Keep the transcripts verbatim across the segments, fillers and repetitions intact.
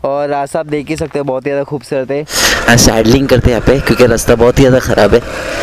और रास्ता आप देख ही सकते हो, बहुत ही ज़्यादा खूबसूरत है। साइडलिंग करते हैं यहाँ पे क्योंकि रास्ता बहुत ही ज़्यादा ख़राब है।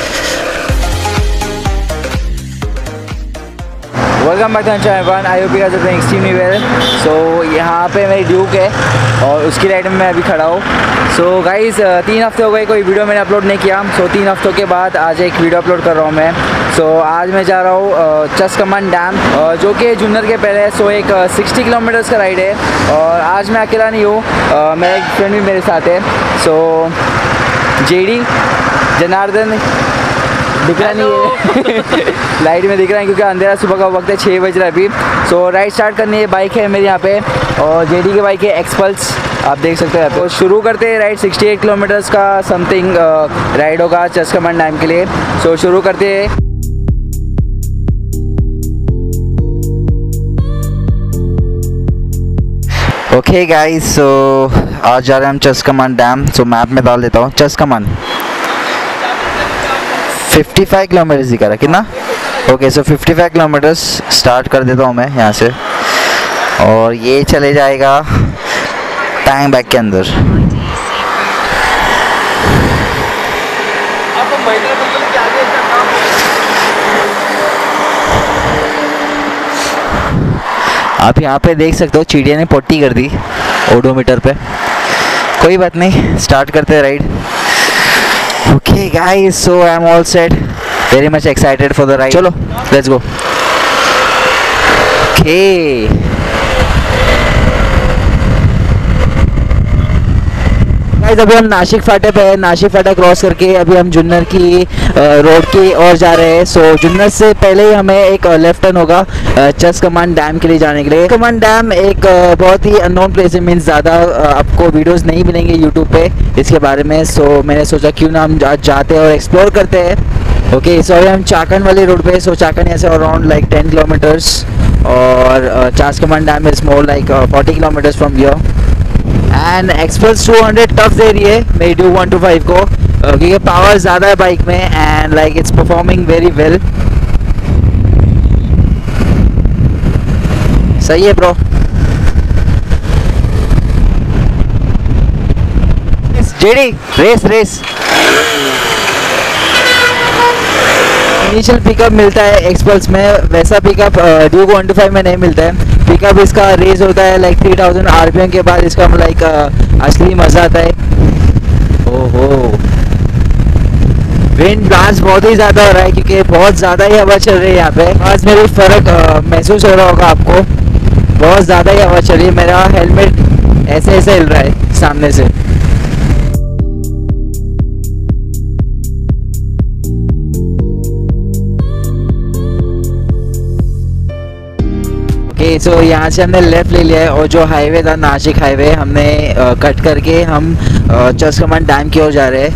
Welcome back to channel, I hope you guys are doing extremely well. So यहाँ पे मेरी ड्यूक है और उसकी राइड में मैं अभी खड़ा हूँ। सो गाइस तीन हफ्ते हो गए कोई वीडियो मैंने अपलोड नहीं किया। सो so, तीन हफ्तों के बाद आज एक वीडियो अपलोड कर रहा हूँ मैं। सो so, आज मैं जा रहा हूँ चस कमान डैम, जो कि जुन्नर के पहले है। सो so, एक सिक्सटी किलोमीटर्स का राइड है और आज मैं अकेला नहीं हूँ, मेरा एक फ्रेंड भी मेरे साथ है। सो so, जेडी जनार्दन दिख रहा नहीं है लाइट में दिख रहा है क्योंकि अंधेरा सुबह का वक्त है, छः बज रहा है अभी। सो so, राइड स्टार्ट करनी है। बाइक है मेरी यहाँ पे और जेडी की बाइक है एक्सपल्स, आप देख सकते हैं। तो शुरू करते हैं राइड। अड़सठ किलोमीटर्स का समथिंग राइड होगा चस कमान डैम के लिए। सो so, शुरू करते हैं। ओके गाइस, सो आज जा रहे हैं हम चस कमान डैम। सो मैप में डाल देता हूँ चस कमान पचपन किलोमीटर दिखा रहा है, कितना? ओके, सो पचपन किलोमीटर्स स्टार्ट कर देता हूँ मैं यहाँ से और ये चले जाएगा टैंक बैग के अंदर। आप यहाँ पे देख सकते हो चिड़िया ने पट्टी कर दी ओडोमीटर पे। कोई बात नहीं, स्टार्ट करते हैं ride. Okay guys, so I'm all set, very much excited for the ride. चलो let's go. Okay. गाइस अभी हम नासिक फाटे पे हैं। नासिक फाटा क्रॉस करके अभी हम जुन्नर की रोड की ओर जा रहे हैं। सो जुन्नर से पहले ही हमें एक लेफ्ट टर्न होगा चस कमान डैम के लिए जाने के लिए। कमान डैम एक बहुत ही अननोन प्लेस है, मीन्स ज़्यादा आपको वीडियोस नहीं मिलेंगे यूट्यूब पे इसके बारे में। सो मैंने सोचा क्यों ना हम आज जाते हैं और एक्सप्लोर करते हैं। ओके, सो अभी हम चाकन वाली रोड पे। सो चाकन यहाँ से अराउंड लाइक टेन किलोमीटर्स और चस Kaman dam is more like forty kilometres from here. And Xpulse two hundred tough दे रही है मेरी ड्यू वन टू फाइव को क्योंकि पावर ज़्यादा है बाइक में and like it's performing very well. सही है ब्रो। जेडी रेस रेस इनिशियल पिकअप मिलता है एक्सपल्स में, वैसा pickup Duke one two five में नहीं मिलता है। पिकअप इसका रेस होता है लाइक थ्री थाउजेंड आरपीएम के बाद इसका लाइक असली मज़ा आता है। ओहो, विंड ब्लास्ट बहुत ही ज़्यादा हो रहा है क्योंकि बहुत ज़्यादा ही हवा चल रही है यहाँ पे। आज मेरे फ़र्क महसूस हो रहा होगा आपको, बहुत ज़्यादा ही हवा चल रही है। मेरा हेलमेट ऐसे ऐसे हिल रहा है सामने से। ओके, सो यहाँ से हमने लेफ़्ट ले लिया है और जो हाईवे था नासिक हाईवे हमने आ, कट करके हम चस कमान डैम की ओर जा रहे हैं।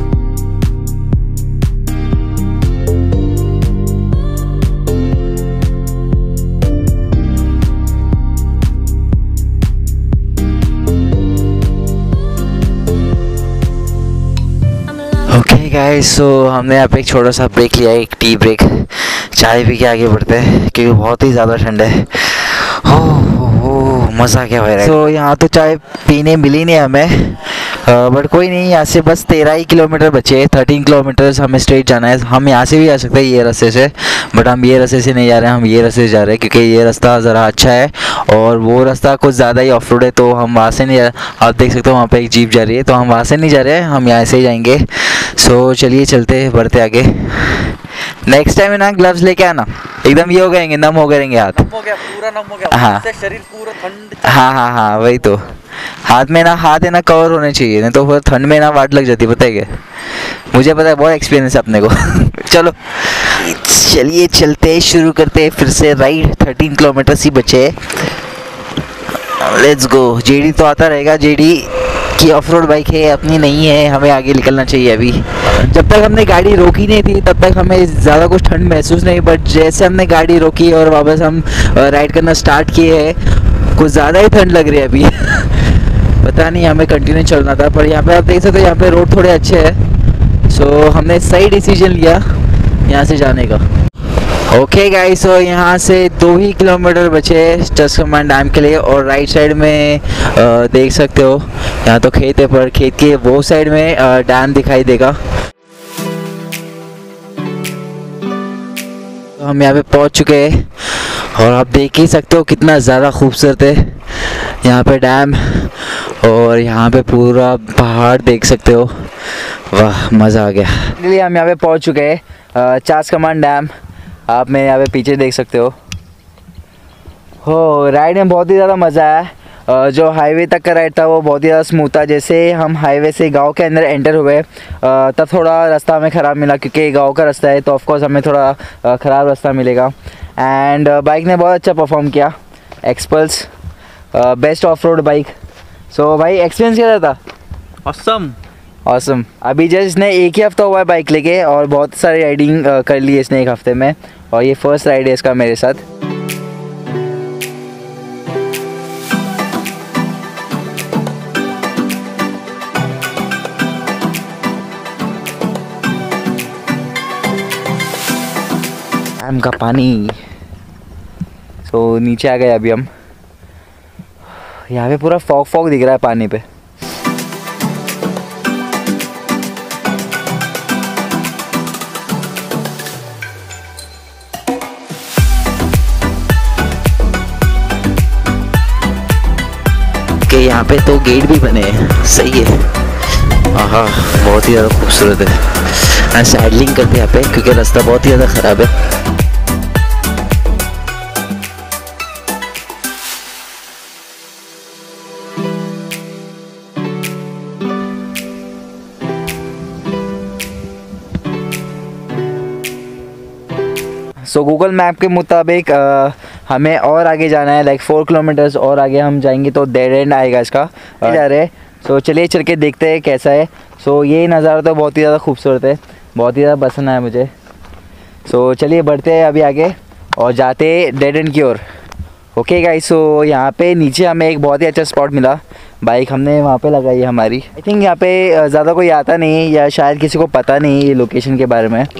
ओके गाइस, सो हमने यहाँ पे एक छोटा सा ब्रेक लिया है, एक टी ब्रेक। चाय पी के आगे बढ़ते हैं क्योंकि बहुत ही ज़्यादा ठंड है। हो हो मज़ा क्या हो रहा है। तो यहाँ तो चाय पीने मिली नहीं हमें, बट कोई नहीं। यहाँ से बस तेरह ही किलोमीटर बचे, थर्टीन किलोमीटर्स हमें स्ट्रेट जाना है। हम यहाँ से भी आ सकते हैं ये रास्ते से, बट हम ये रास्ते से नहीं जा रहे हैं, हम ये रास्ते से जा रहे हैं क्योंकि ये रास्ता ज़रा अच्छा है और वो रास्ता कुछ ज़्यादा ही ऑफ रोड है। तो हम वहाँ से नहीं जा, आप देख सकते हो वहाँ पर एक जीप जा रही है, तो हम वहाँ से नहीं जा रहे हैं, हम यहाँ से ही जाएंगे। सो चलिए चलते बढ़ते आगे। नेक्स्ट टाइम ना ग्लव्स लेके आना, एकदम ये हो गएंगे, नम हो गएंगे हाथ। नम हो गया, पूरा नम हो गया। हाँ शरीर पूरा ठंड। हाँ हाँ हाँ वही तो, हाथ में ना हाथ है ना कवर होने चाहिए, नहीं तो फिर ठंड में ना वाट लग जाती है, पता है क्या? मुझे पता है, बहुत एक्सपीरियंस है अपने को चलो चलिए चलते शुरू करते फिर से राइड। थर्टीन किलोमीटर ही बचे, लेट्स गो। जेडी तो आता रहेगा, जेडी की ऑफ रोड बाइक है, अपनी नहीं है, हमें आगे निकलना चाहिए। अभी जब तक हमने गाड़ी रोकी नहीं थी तब तक हमें ज़्यादा कुछ ठंड महसूस नहीं, बट जैसे हमने गाड़ी रोकी और वापस हम राइड करना स्टार्ट किए हैं कुछ ज़्यादा ही ठंड लग रही है अभी पता नहीं, हमें कंटिन्यू चलना था। पर यहाँ पे आप देख सकते हो यहाँ पे रोड थोड़े अच्छे हैं, सो हमने सही डिसीजन लिया यहाँ से जाने का। ओके गाइस, तो यहाँ से दो ही किलोमीटर बचे चस्का कमान डैम के लिए। और राइट साइड में आ, देख सकते हो यहाँ तो खेत है, पर खेत के वो साइड में आ, डैम दिखाई देगा। तो हम यहाँ पे पहुँच चुके हैं और आप देख ही सकते हो कितना ज़्यादा खूबसूरत है यहाँ पे डैम। और यहाँ पे पूरा पहाड़ देख सकते हो, वाह मज़ा आ गया। इसलिए हम यहाँ पे पहुँच चुके हैं चस्का कमान डैम। आप मेरे यहाँ पे पीछे देख सकते हो। हो राइड में बहुत ही ज़्यादा मज़ा आया। जो हाईवे तक का राइड था वो बहुत ही ज़्यादा स्मूथ था। जैसे हम हाईवे से गांव के अंदर एंटर हुए तब थोड़ा रास्ता हमें ख़राब मिला, क्योंकि गांव का रास्ता है तो ऑफकोर्स हमें थोड़ा ख़राब रास्ता मिलेगा। एंड बाइक ने बहुत अच्छा परफॉर्म किया। Xpulse best off road bike. So भाई एक्सपीरियंस कैसा था? Awesome awesome. अभी जस्ट इसने एक ही हफ़्ता हुआ है बाइक लेके और बहुत सारी राइडिंग कर ली है इसने एक हफ़्ते में, और ये फर्स्ट राइड है इसका मेरे साथ। डैम का पानी। तो नीचे आ गए अभी हम। यहाँ पे पूरा फॉग फॉग दिख रहा है पानी पे। कि यहाँ पे तो गेट भी बने हैं, सही है। हाँ, बहुत ही ज़्यादा खूबसूरत है। साइडलिंग करते हैं यहाँ पे क्योंकि रास्ता बहुत ही ज़्यादा ख़राब है। सो गूगल मैप के मुताबिक आ, हमें और आगे जाना है, लाइक फोर किलोमीटर्स और आगे हम जाएंगे तो डेड एंड आएगा इसका। जा रहे हैं, सो चलिए चल के देखते हैं कैसा है। सो ये नज़ारा तो बहुत ही ज़्यादा खूबसूरत है, बहुत ही ज़्यादा पसंद आया मुझे। सो चलिए बढ़ते हैं अभी आगे और जाते हैं डेड एंड की ओर। ओके गाइस, सो यहाँ पे नीचे हमें एक बहुत ही अच्छा स्पॉट मिला। बाइक हमने वहाँ पे लगाई है हमारी। आई थिंक यहाँ पे ज़्यादा कोई आता नहीं या शायद किसी को पता नहीं ये लोकेशन के बारे में।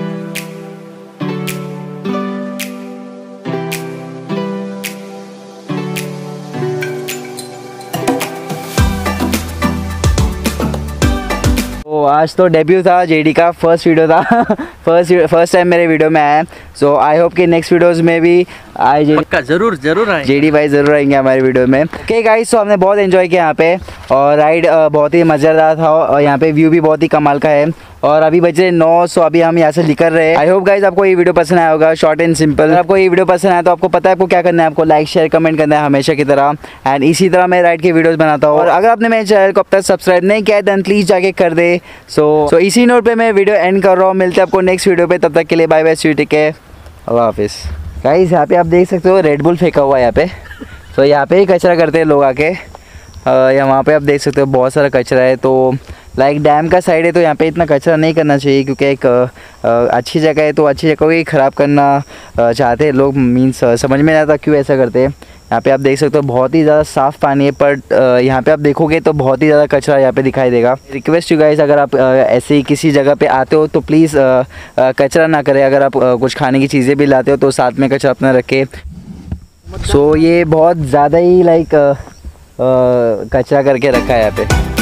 तो आज तो डेब्यू था जेडी का, फर्स्ट वीडियो था। फर्स्ट फर्स्ट टाइम मेरे वीडियो में आया। सो आई होप कि नेक्स्ट वीडियोस में भी आए जेडी। पक्का जरूर जरूर आए जेडी भाई ज़रूर आएंगे हमारे वीडियो में। ओके गाइस, तो हमने बहुत एंजॉय किया यहाँ पे और राइड बहुत ही मज़ेदार था और यहाँ पे व्यू भी बहुत ही कमाल का है। और अभी बजे नौ, सौ अभी हम यहाँ से निकल रहे हैं। आई होप गाइस आपको ये वीडियो पसंद आया होगा, शॉर्ट एंड सिंपल। अगर आपको ये वीडियो पसंद आया तो आपको पता है आपको क्या करना है, आपको लाइक शेयर कमेंट करना है हमेशा की तरह। एंड इसी तरह मैं राइड की वीडियोस बनाता हूँ। और अगर आपने मेरे चैनल को अब तक सब्सक्राइब नहीं किया है देन प्लीज़ जाके कर दे। सो सो इसी नोट पे मैं वीडियो एंड कर रहा हूँ। मिलते हैं आपको नेक्स्ट वीडियो पे, तब तक के लिए bye bye, see take care, अल्लाह हाफिज़। गाइस यहाँ पे आप देख सकते हो रेड बुल फेंका हुआ है यहाँ पे। तो यहाँ पे ही कचरा करते हैं लोग आके। यहाँ पे आप देख सकते हो बहुत सारा कचरा है। तो लाइक डैम का साइड है तो यहाँ पे इतना कचरा नहीं करना चाहिए, क्योंकि एक अच्छी जगह है तो अच्छी जगह को ही ख़राब करना चाहते हैं लोग। मीन्स समझ में नहीं आता क्यों ऐसा करते हैं। यहाँ पे आप देख सकते हो बहुत ही ज़्यादा साफ़ पानी है, पर यहाँ पे आप देखोगे तो बहुत ही ज़्यादा कचरा यहाँ पे दिखाई देगा। रिक्वेस्ट यू गाइस, अगर आप ऐसे ही किसी जगह पे आते हो तो प्लीज़ कचरा ना करें। अगर आप कुछ खाने की चीज़ें भी लाते हो तो साथ में कचरा अपना रखें। सो ये बहुत ज़्यादा ही लाइक कचरा करके रखा है यहाँ पे।